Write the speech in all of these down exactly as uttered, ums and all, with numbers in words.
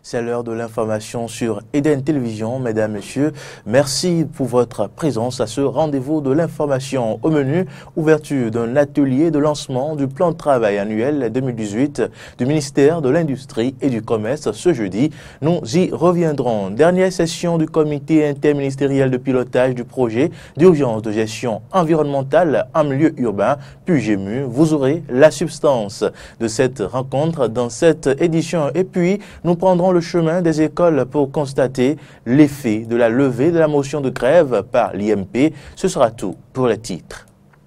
C'est l'heure de l'information sur Eden Télévision. Mesdames, Messieurs, merci pour votre présence à ce rendez-vous de l'information. Au menu, ouverture d'un atelier de lancement du plan de travail annuel deux mille dix-huit du ministère de l'Industrie et du Commerce ce jeudi. Nous y reviendrons. Dernière session du comité interministériel de pilotage du projet d'urgence de gestion environnementale en milieu urbain, P U G M U. Vous aurez la substance de cette rencontre dans cette édition. Et puis, nous prendrons le chemin des écoles pour constater l'effet de la levée de la motion de grève par l'I M P. Ce sera tout pour les titres.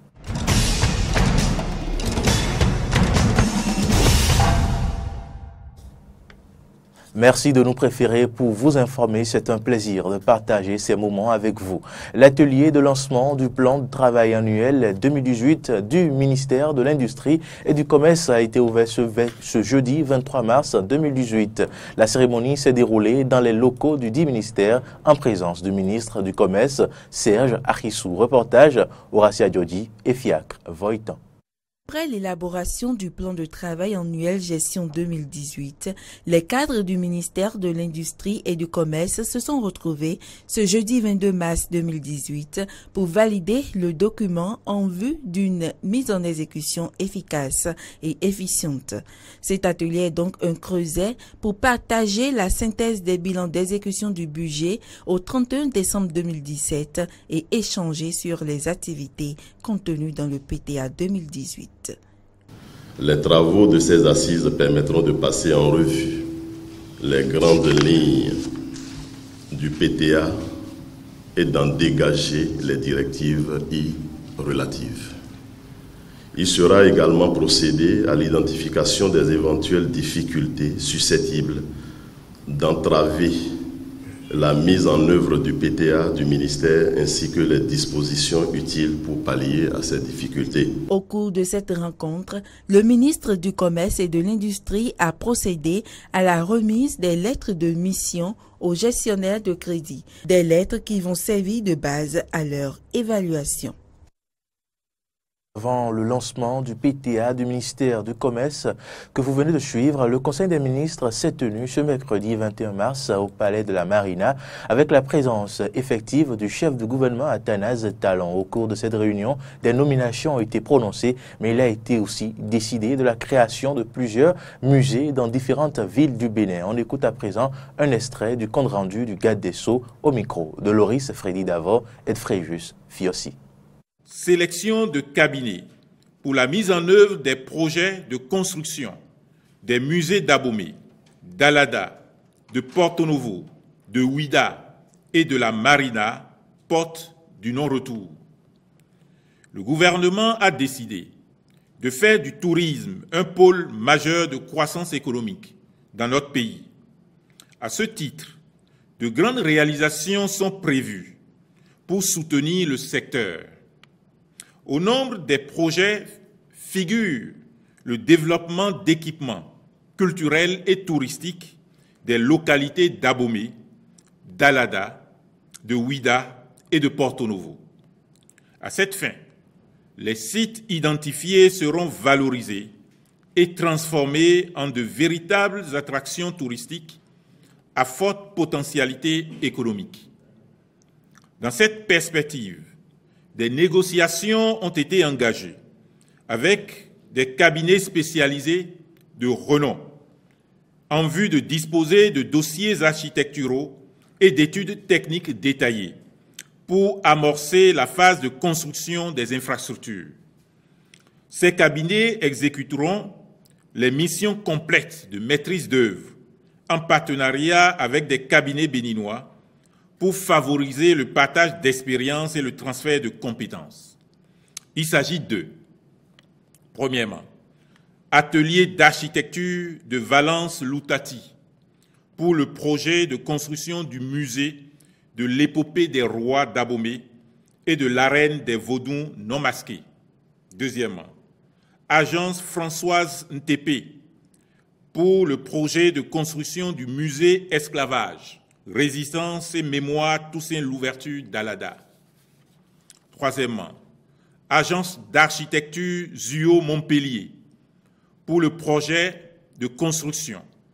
Merci de nous préférer pour vous informer. C'est un plaisir de partager ces moments avec vous. L'atelier de lancement du plan de travail annuel deux mille dix-huit du ministère de l'Industrie et du Commerce a été ouvert ce, ce jeudi vingt-trois mars deux mille dix-huit. La cérémonie s'est déroulée dans les locaux du dit ministère en présence du ministre du Commerce, Serge Achissou. Reportage Horacia Djodi et Fiacre Voitan. Après l'élaboration du plan de travail annuel gestion deux mille dix-huit, les cadres du ministère de l'Industrie et du Commerce se sont retrouvés ce jeudi vingt-deux mars deux mille dix-huit pour valider le document en vue d'une mise en exécution efficace et efficiente. Cet atelier est donc un creuset pour partager la synthèse des bilans d'exécution du budget au trente et un décembre deux mille dix-sept et échanger sur les activités contenues dans le P T A deux mille dix-huit. Les travaux de ces assises permettront de passer en revue les grandes lignes du P T A et d'en dégager les directives y relatives. Il sera également procédé à l'identification des éventuelles difficultés susceptibles d'entraver la mise en œuvre du P T A du ministère ainsi que les dispositions utiles pour pallier à ces difficultés. Au cours de cette rencontre, le ministre du Commerce et de l'Industrie a procédé à la remise des lettres de mission aux gestionnaires de crédit, des lettres qui vont servir de base à leur évaluation. Avant le lancement du P T A du ministère du Commerce que vous venez de suivre, le Conseil des ministres s'est tenu ce mercredi vingt et un mars au Palais de la Marina avec la présence effective du chef de gouvernement Athanase Talon. Au cours de cette réunion, des nominations ont été prononcées, mais il a été aussi décidé de la création de plusieurs musées dans différentes villes du Bénin. On écoute à présent un extrait du compte rendu du garde des Sceaux au micro de Loris Freddy Davor et de Fréjus Fiossi. Sélection de cabinets pour la mise en œuvre des projets de construction des musées d'Abomey, d'Alada, de Porto Novo, de Ouida et de la Marina, porte du non-retour. Le gouvernement a décidé de faire du tourisme un pôle majeur de croissance économique dans notre pays. À ce titre, de grandes réalisations sont prévues pour soutenir le secteur. Au nombre des projets figure le développement d'équipements culturels et touristiques des localités d'Abomey, d'Alada, de Ouida et de Porto Novo. À cette fin, les sites identifiés seront valorisés et transformés en de véritables attractions touristiques à forte potentialité économique. Dans cette perspective, des négociations ont été engagées avec des cabinets spécialisés de renom en vue de disposer de dossiers architecturaux et d'études techniques détaillées pour amorcer la phase de construction des infrastructures. Ces cabinets exécuteront les missions complètes de maîtrise d'œuvre en partenariat avec des cabinets béninois pour favoriser le partage d'expériences et le transfert de compétences. Il s'agit de, premièrement, atelier d'architecture de Valence-Loutati pour le projet de construction du musée de l'épopée des rois d'Abomey et de l'arène des Vaudous non masqués. Deuxièmement, agence Françoise Ntépé pour le projet de construction du musée esclavage, Résistance et mémoire Toussaint Louverture d'Alada. Troisièmement, agence d'architecture Zuo Montpellier pour le projet de construction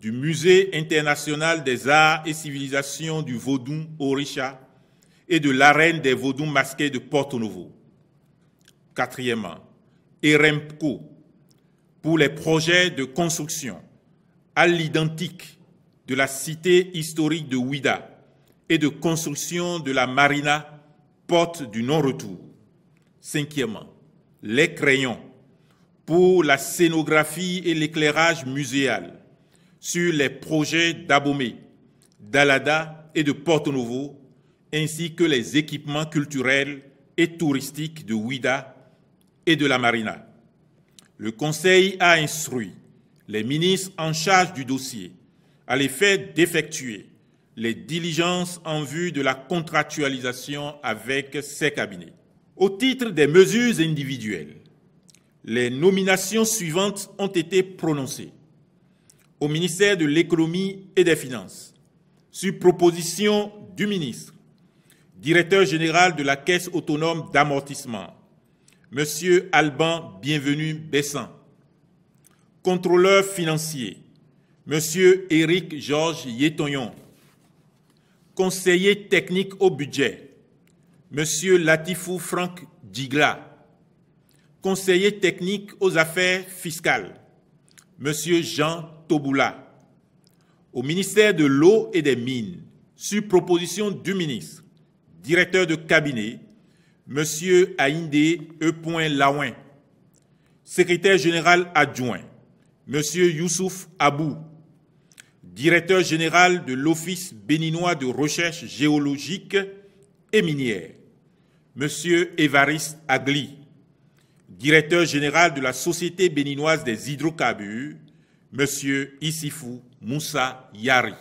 du Musée international des arts et civilisations du Vaudou Orisha et de l'arène des Vaudous masqués de Porto Novo. Quatrièmement, EREMCO pour les projets de construction à l'identique de la cité historique de Ouida et de construction de la marina porte du non-retour. Cinquièmement, les crayons pour la scénographie et l'éclairage muséal sur les projets d'Abomey, d'Alada et de Porto Novo, ainsi que les équipements culturels et touristiques de Ouida et de la marina. Le Conseil a instruit les ministres en charge du dossier à l'effet d'effectuer les diligences en vue de la contractualisation avec ces cabinets. Au titre des mesures individuelles, les nominations suivantes ont été prononcées. Au ministère de l'Économie et des Finances, sur proposition du ministre, directeur général de la Caisse autonome d'amortissement, M. Alban Bienvenu Bessan, contrôleur financier, M. Éric Georges Yétoyon, conseiller technique au budget, M. Latifou Franck Djigla, conseiller technique aux affaires fiscales, M. Jean Toboula. Au ministère de l'Eau et des Mines, sur proposition du ministre, directeur de cabinet, M. Aïnde E. Laouin, secrétaire général adjoint, M. Youssouf Abou, directeur général de l'Office béninois de recherche géologique et minière, M. Évariste Agli, directeur général de la Société béninoise des hydrocarbures, M. Issifou Moussa Yari.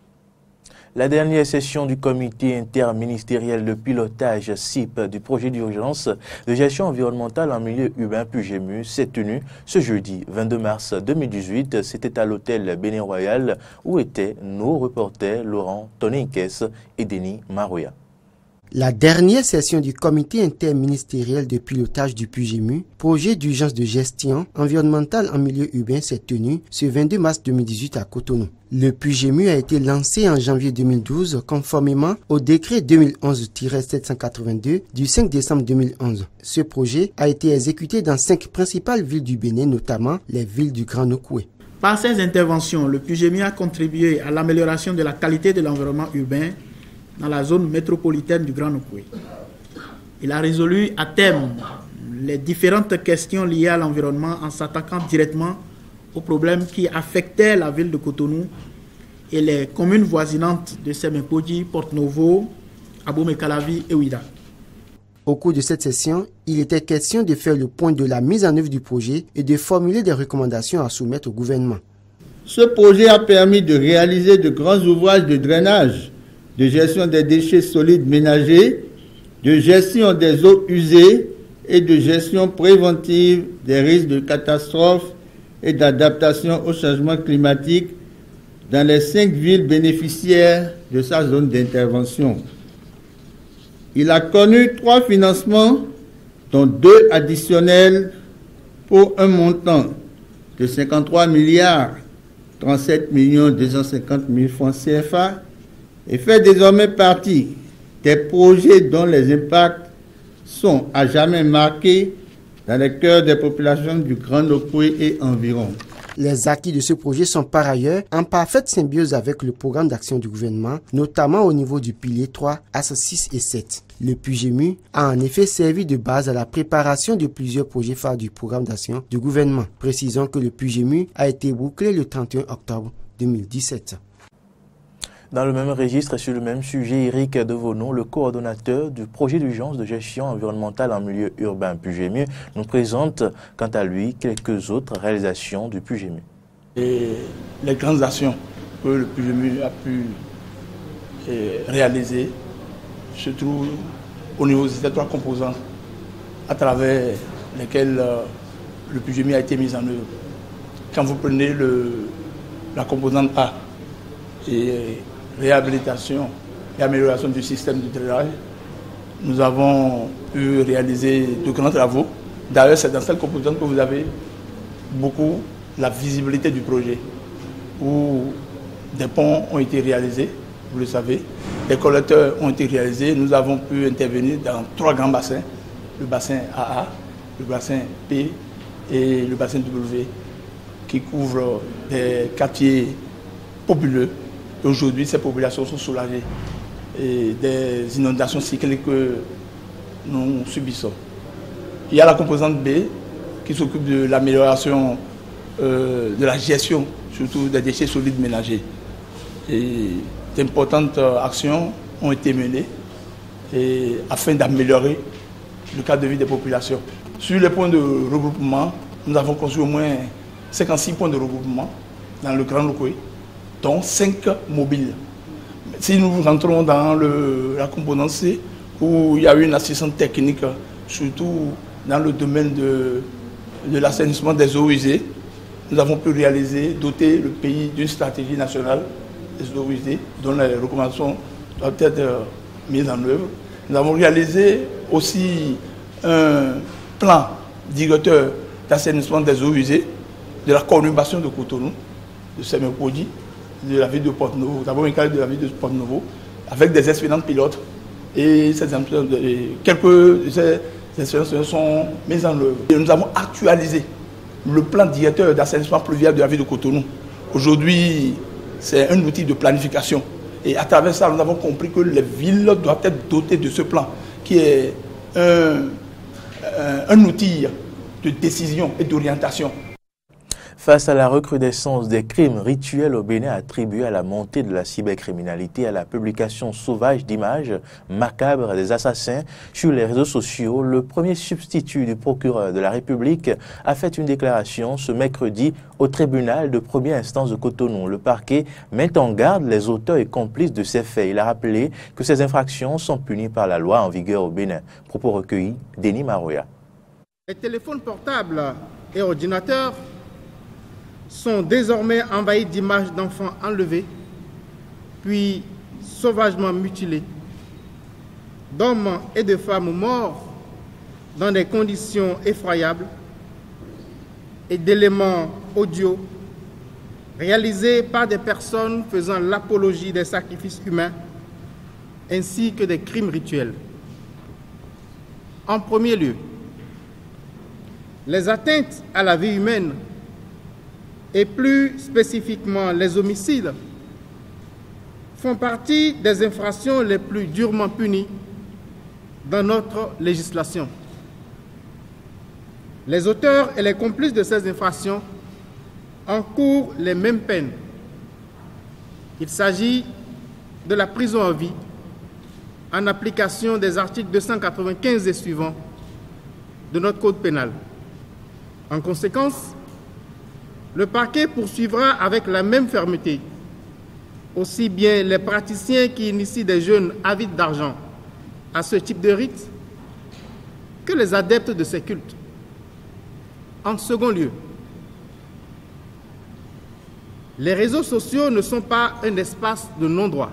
La dernière session du comité interministériel de pilotage C I P du projet d'urgence de gestion environnementale en milieu urbain Pugému s'est tenue ce jeudi vingt-deux mars deux mille dix-huit. C'était à l'hôtel Bénin Royal où étaient nos reporters Laurent Toninkes et Denis Marouya. La dernière session du comité interministériel de pilotage du Pugému, projet d'urgence de gestion environnementale en milieu urbain, s'est tenue ce vingt-deux mars deux mille dix-huit à Cotonou. Le Pugému a été lancé en janvier deux mille douze conformément au décret deux mille onze tiret sept cent quatre-vingt-deux du cinq décembre deux mille onze. Ce projet a été exécuté dans cinq principales villes du Bénin, notamment les villes du Grand Nokoué. Par ces interventions, le Pugému a contribué à l'amélioration de la qualité de l'environnement urbain dans la zone métropolitaine du Grand Nokoué. Il a résolu à terme les différentes questions liées à l'environnement en s'attaquant directement aux problèmes qui affectaient la ville de Cotonou et les communes voisinantes de Semenkodji, Porto Novo, Abomey-Calavi et Ouida. Au cours de cette session, il était question de faire le point de la mise en œuvre du projet et de formuler des recommandations à soumettre au gouvernement. Ce projet a permis de réaliser de grands ouvrages de drainage, de gestion des déchets solides ménagers, de gestion des eaux usées et de gestion préventive des risques de catastrophes et d'adaptation au changement climatique dans les cinq villes bénéficiaires de sa zone d'intervention. Il a connu trois financements, dont deux additionnels pour un montant de cinquante-trois milliards trente-sept millions deux cent cinquante mille francs C F A et fait désormais partie des projets dont les impacts sont à jamais marqués dans les cœurs des populations du Grand Nokoué et environ. Les acquis de ce projet sont par ailleurs en parfaite symbiose avec le programme d'action du gouvernement, notamment au niveau du pilier trois, axe six et sept. Le Pugému a en effet servi de base à la préparation de plusieurs projets phares du programme d'action du gouvernement. Précisons que le Pugému a été bouclé le trente et un octobre deux mille dix-sept. Dans le même registre et sur le même sujet, Éric Devono, le coordonnateur du projet d'urgence de gestion environnementale en milieu urbain Pugému, nous présente quant à lui quelques autres réalisations du Pugému. Et les grandes actions que le Pugému a pu eh, réaliser se trouvent au niveau de ces trois composants à travers lesquels euh, le Pugému a été mis en œuvre. Quand vous prenez le, la composante A, et réhabilitation et amélioration du système de drainage, nous avons pu réaliser de grands travaux. D'ailleurs, c'est dans cette composante que vous avez beaucoup la visibilité du projet. où des ponts ont été réalisés, vous le savez. Les collecteurs ont été réalisés. Nous avons pu intervenir dans trois grands bassins. Le bassin A A, le bassin P et le bassin W, qui couvrent des quartiers populeux. Aujourd'hui, ces populations sont soulagées et des inondations cycliques que nous subissons. Il y a la composante B qui s'occupe de l'amélioration euh, de la gestion, surtout des déchets solides ménagers. Et d'importantes actions ont été menées et, afin d'améliorer le cadre de vie des populations. Sur les points de regroupement, nous avons construit au moins cinquante-six points de regroupement dans le Grand Lukwe, dont cinq mobiles. Si nous rentrons dans le, la composante C, où il y a eu une assistance technique, surtout dans le domaine de, de l'assainissement des eaux usées, nous avons pu réaliser, doter le pays d'une stratégie nationale des eaux usées, dont les recommandations doivent être mises en œuvre. Nous avons réalisé aussi un plan directeur d'assainissement des eaux usées de la conurbation de Cotonou, de Sémékodi, de la ville de Porto-Novo, d'abord un cadre de la ville de Porto-Novo, avec des expériences pilotes. Et ces, quelques de ces expériences sont mises en œuvre. Et nous avons actualisé le plan directeur d'assainissement pluvial de la ville de Cotonou. Aujourd'hui, c'est un outil de planification. Et à travers ça, nous avons compris que les villes doivent être dotées de ce plan, qui est un, un, un outil de décision et d'orientation. Face à la recrudescence des crimes rituels au Bénin attribués à la montée de la cybercriminalité et à la publication sauvage d'images macabres des assassins sur les réseaux sociaux, le premier substitut du procureur de la République a fait une déclaration ce mercredi au tribunal de première instance de Cotonou. Le parquet met en garde les auteurs et complices de ces faits. Il a rappelé que ces infractions sont punies par la loi en vigueur au Bénin. Propos recueillis, Denis Maroya. Les téléphones portables et ordinateurs sont désormais envahis d'images d'enfants enlevés, puis sauvagement mutilés, d'hommes et de femmes morts dans des conditions effroyables et d'éléments audio réalisés par des personnes faisant l'apologie des sacrifices humains ainsi que des crimes rituels. En premier lieu, les atteintes à la vie humaine et plus spécifiquement les homicides, font partie des infractions les plus durement punies dans notre législation. Les auteurs et les complices de ces infractions encourent les mêmes peines. Il s'agit de la prison à vie en application des articles deux cent quatre-vingt-quinze et suivants de notre code pénal. En conséquence, le parquet poursuivra avec la même fermeté aussi bien les praticiens qui initient des jeunes avides d'argent à ce type de rite que les adeptes de ces cultes. En second lieu, les réseaux sociaux ne sont pas un espace de non-droit.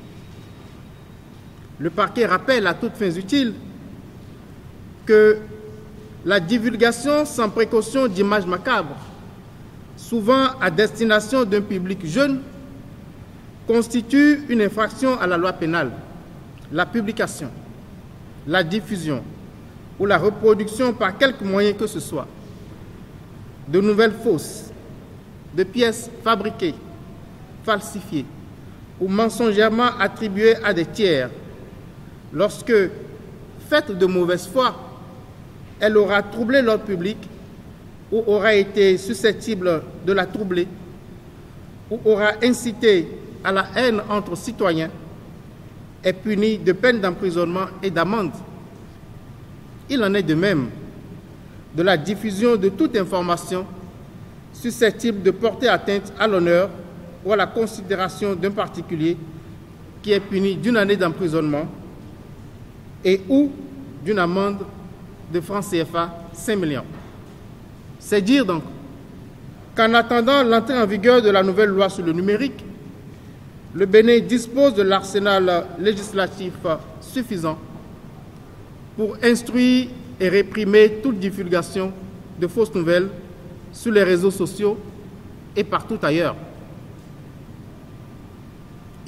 Le parquet rappelle à toutes fins utiles que la divulgation sans précaution d'images macabres, souvent à destination d'un public jeune, constitue une infraction à la loi pénale. La publication, la diffusion ou la reproduction par quelque moyen que ce soit de nouvelles fausses, de pièces fabriquées, falsifiées ou mensongèrement attribuées à des tiers, lorsque, faite de mauvaise foi, elle aura troublé l'ordre public ou aura été susceptible de la troubler, ou aura incité à la haine entre citoyens, est puni de peine d'emprisonnement et d'amende. Il en est de même de la diffusion de toute information susceptible de porter atteinte à l'honneur ou à la considération d'un particulier, qui est puni d'une année d'emprisonnement et ou d'une amende de francs C F A cinq millions. C'est dire donc qu'en attendant l'entrée en vigueur de la nouvelle loi sur le numérique, le Bénin dispose de l'arsenal législatif suffisant pour instruire et réprimer toute divulgation de fausses nouvelles sur les réseaux sociaux et partout ailleurs.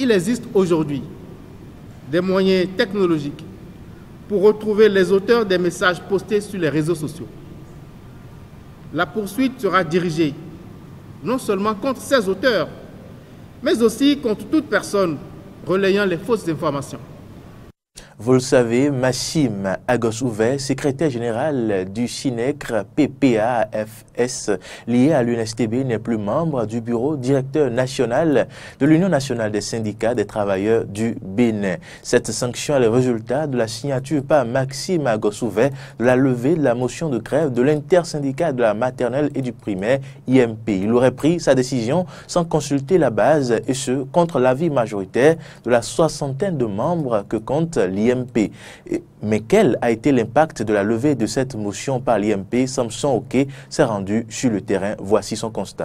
il existe aujourd'hui des moyens technologiques pour retrouver les auteurs des messages postés sur les réseaux sociaux. La poursuite sera dirigée non seulement contre ces auteurs, mais aussi contre toute personne relayant les fausses informations. Vous le savez, Massim Agosouvet, secrétaire général du SINECR P P A F S, lié à l'U N S T B, n'est plus membre du bureau directeur national de l'Union nationale des syndicats des travailleurs du Bénin. Cette sanction est le résultat de la signature par Massim Agosouvet de la levée de la motion de grève de l'intersyndicat de la maternelle et du primaire I M P. Il aurait pris sa décision sans consulter la base, et ce, contre l'avis majoritaire de la soixantaine de membres que compte l'I M P. Mais quel a été l'impact de la levée de cette motion par l'I M P? Samson Oké s'est rendu sur le terrain. Voici son constat.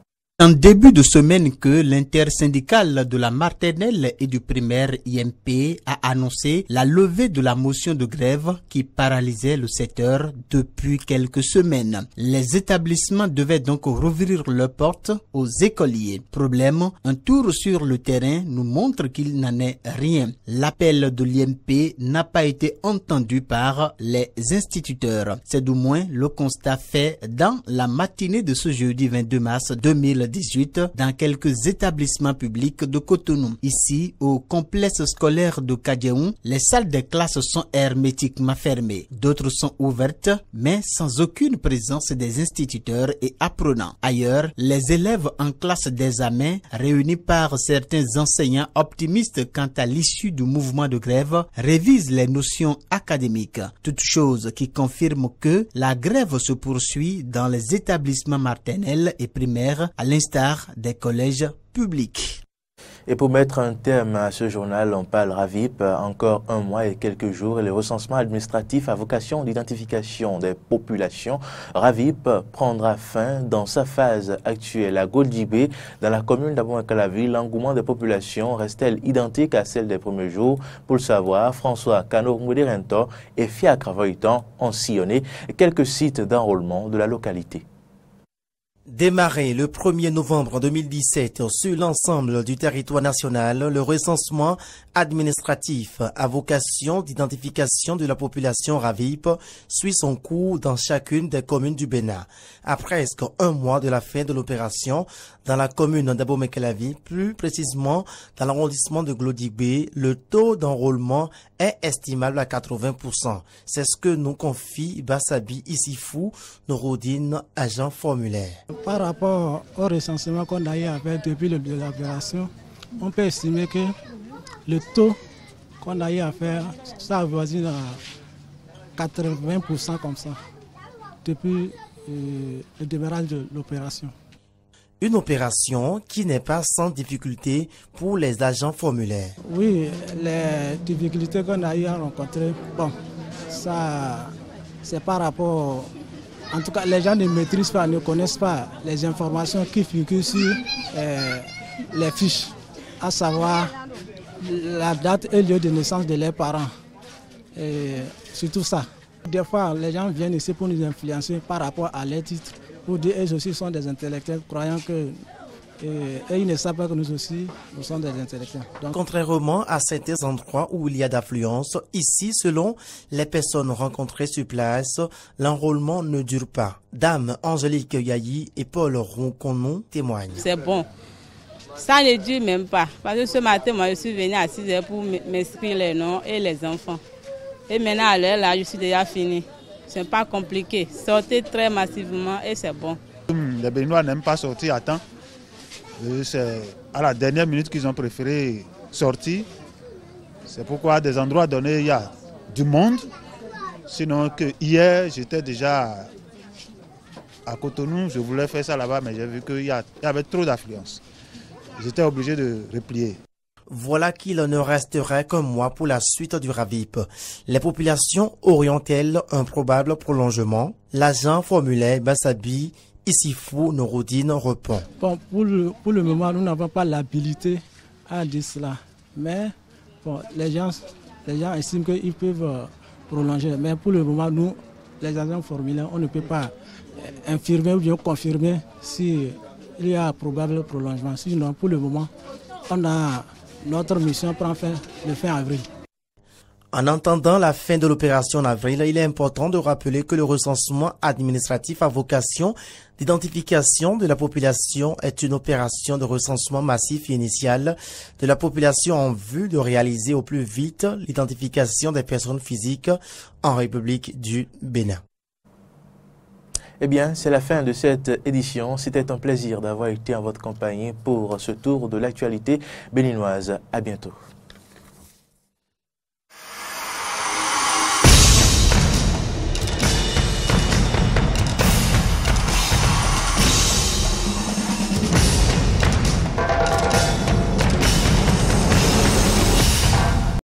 En début de semaine que l'intersyndicale de la maternelle et du primaire I M P a annoncé la levée de la motion de grève qui paralysait le secteur depuis quelques semaines. Les établissements devaient donc rouvrir leurs portes aux écoliers. Problème, un tour sur le terrain nous montre qu'il n'en est rien. L'appel de l'I M P n'a pas été entendu par les instituteurs. C'est du moins le constat fait dans la matinée de ce jeudi vingt-deux mars deux mille dix-huit dans quelques établissements publics de Cotonou. Ici, au complexe scolaire de Kadjaoun, les salles des classes sont hermétiquement fermées. D'autres sont ouvertes, mais sans aucune présence des instituteurs et apprenants. Ailleurs, les élèves en classe d'examen, réunis par certains enseignants optimistes quant à l'issue du mouvement de grève, révisent les notions académiques. Toute chose qui confirme que la grève se poursuit dans les établissements maternels et primaires à l'instar des collèges publics. Et pour mettre un terme à ce journal, on parle RAVIP. Encore un mois et quelques jours, le recensement administratif à vocation d'identification des populations RAVIP prendra fin dans sa phase actuelle. À Goldibé, dans la commune d'Abomey-Calavi, l'engouement des populations reste-t-elle identique à celle des premiers jours? Pour le savoir, François Cano-Mouderento et Fiacre Voitan ont sillonné quelques sites d'enrôlement de la localité. Démarré le premier novembre deux mille dix-sept sur l'ensemble du territoire national, le recensement administratif à vocation d'identification de la population RAVIP suit son cours dans chacune des communes du Bénin. À presque un mois de la fin de l'opération, dans la commune d'Abomey-Calavi, plus précisément dans l'arrondissement de Glodibé, le taux d'enrôlement est estimable à quatre-vingts pour cent. C'est ce que nous confie Bassabi Issifou, Nouroudine, agent formulaire. Par rapport au recensement qu'on a eu à faire depuis le début de l'opération, on peut estimer que le taux qu'on a eu à faire, ça avoisine à quatre-vingts pour cent comme ça, depuis euh, le démarrage de l'opération. Une opération qui n'est pas sans difficulté pour les agents formulaires. Oui, les difficultés qu'on a eu à rencontrer, bon, ça, c'est par rapport... En tout cas, les gens ne maîtrisent pas, ne connaissent pas les informations qui figurent sur euh, les fiches, à savoir la date et le lieu de naissance de leurs parents. Et surtout ça. Des fois, les gens viennent ici pour nous influencer par rapport à leurs titres, pour dire qu'ils aussi sont des intellectuels, croyant que Et, et ils ne savent pas que nous aussi, nous sommes des intellectuels. Donc... Contrairement à certains endroits où il y a d'affluence, ici, selon les personnes rencontrées sur place, l'enrôlement ne dure pas. Dame Angélique Yayi et Paul Ronconon témoignent. C'est bon. Ça ne dure même pas. Parce que ce matin, moi, je suis venue à six heures pour m'inscrire les noms et les enfants. Et maintenant, à l'heure là, je suis déjà fini. Ce n'est pas compliqué. Sortez très massivement et c'est bon. Les Béninois n'aiment pas sortir à temps. C'est à la dernière minute qu'ils ont préféré sortir. C'est pourquoi à des endroits donnés, il y a du monde. Sinon, que hier, j'étais déjà à Cotonou, je voulais faire ça là-bas, mais j'ai vu qu'il y avait trop d'affluence. J'étais obligé de replier. Voilà qu'il ne resterait qu'un mois pour la suite du RAVIP. Les populations auront-elles un probable prolongement? L'agent formulaire Bassabi Issifou Nouroudine répond. Bon, pour, le, pour le moment, nous n'avons pas l'habilité à dire cela. Mais bon, les, gens, les gens estiment qu'ils peuvent prolonger. Mais pour le moment, nous, les agents formulaires, on ne peut pas infirmer ou bien confirmer s'il y a un probable prolongement. Sinon, pour le moment, on a notre mission prend fin le fin avril. En attendant la fin de l'opération en avril, il est important de rappeler que le recensement administratif à vocation d'identification de la population est une opération de recensement massif et initial de la population en vue de réaliser au plus vite l'identification des personnes physiques en République du Bénin. Eh bien, c'est la fin de cette édition. C'était un plaisir d'avoir été en votre compagnie pour ce tour de l'actualité béninoise. À bientôt.